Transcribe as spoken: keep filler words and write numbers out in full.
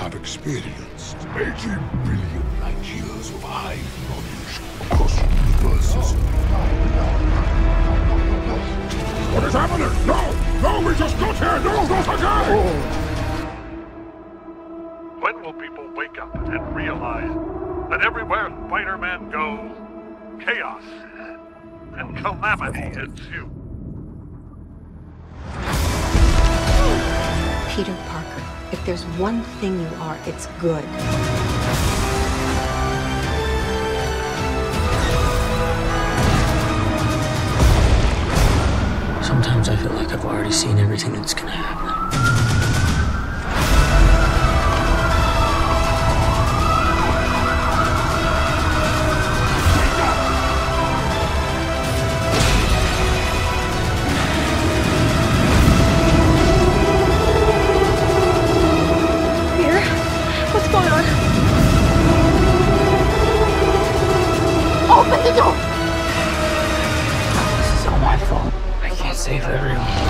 have experienced eighty billion light years of high knowledge across universes. What is happening? No! No, we just got here! No, not again! Oh. When will people wake up and realize that everywhere Spider-Man goes, chaos and calamity ensue? Peter Parker, if there's one thing you are, it's good. Sometimes I feel like I've already seen everything that's gonna happen. What's going on? Open the door! This is all my fault. I can't save everyone.